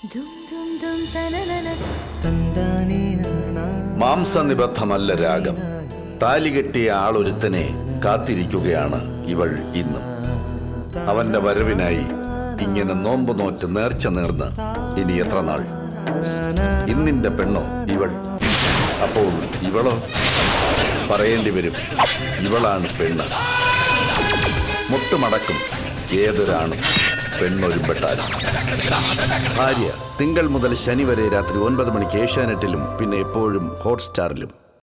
മാംസനിബദ്ധമല്ല രാഗം. താലികെട്ടിയ ആളൊരുത്തനെ കാത്തിരിക്കുകയാണ് ഇവൾ ഇന്ന്. അവന്റെ വരവിനായി ഇങ്ങനെ നോമ്പ് നോറ്റ് നേർച്ച നേർന്ന് ഇനി എത്ര നാൾ? ഇന്നിന്റെ പെണ്ണോ ഇവൾ? അപ്പോൾ ഇവളോ? പറയേണ്ടി വരും, ഇവളാണ് പെണ്ണ്. മുട്ടുമടക്കും ഏതൊരാണും പെണ്ണൊരുമ്പെട്ടാലും. ഭാര്യ തിങ്കൾ മുതൽ ശനി വരെ രാത്രി 9 മണിക്ക് ഏഷ്യാനെറ്റിലും പിന്നെ എപ്പോഴും ഹോട്ട്സ്റ്റാറിലും.